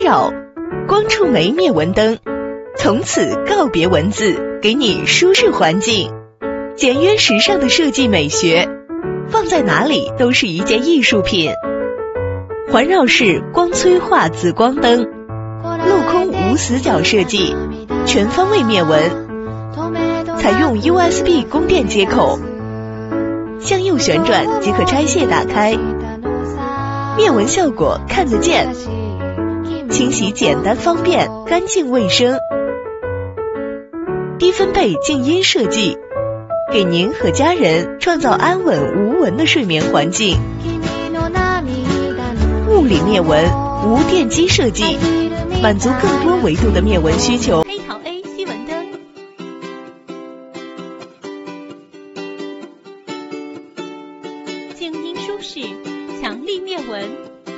扰，光触媒灭蚊灯，从此告别蚊子，给你舒适环境。简约时尚的设计美学，放在哪里都是一件艺术品。环绕式光催化紫光灯，镂空无死角设计，全方位灭蚊，采用 USB 供电接口，向右旋转即可拆卸打开，灭蚊效果看得见，清洗简单方便，干净卫生。低分贝静音设计，给您和家人创造安稳无蚊的睡眠环境。物理灭蚊无电机设计，满足更多维度的灭蚊需求。 黑桃 A 吸蚊灯，静音舒适，强力灭蚊。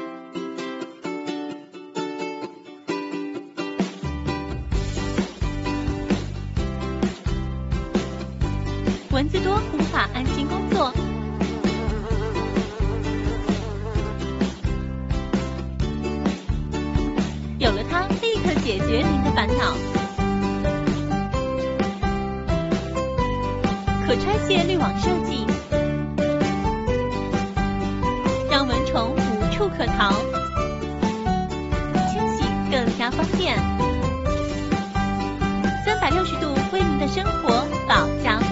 蚊子多无法安心工作，有了它，立刻解决您的烦恼。可拆卸滤网设计，让蚊虫无处可逃，清洗更加方便。360度为您的生活保驾护。